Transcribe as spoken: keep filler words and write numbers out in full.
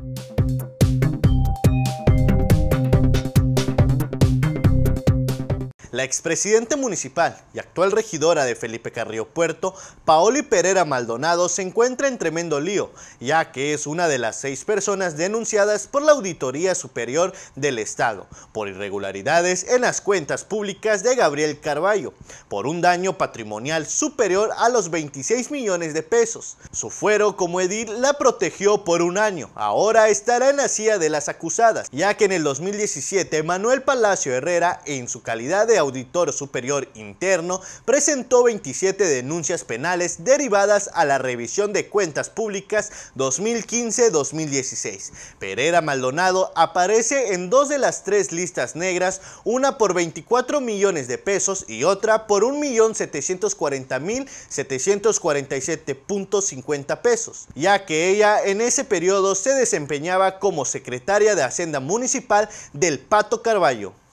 La expresidenta municipal y actual regidora de Felipe Carrillo Puerto, Paoli Pereira Maldonado, se encuentra en tremendo lío, ya que es una de las seis personas denunciadas por la Auditoría Superior del Estado por irregularidades en las cuentas públicas de Gabriel Carballo, por un daño patrimonial superior a los veintiséis millones de pesos. Su fuero como edil la protegió por un año, ahora estará en la silla de las acusadas, ya que en el dos mil diecisiete Manuel Palacio Herrera, en su calidad de Auditor Superior Interno, presentó veintisiete denuncias penales derivadas a la revisión de cuentas públicas dos mil quince a dos mil dieciséis. Pereira Maldonado aparece en dos de las tres listas negras, una por veinticuatro millones de pesos y otra por un millón setecientos cuarenta mil setecientos cuarenta y siete punto cincuenta pesos, ya que ella en ese periodo se desempeñaba como secretaria de Hacienda Municipal del Pato Carballo.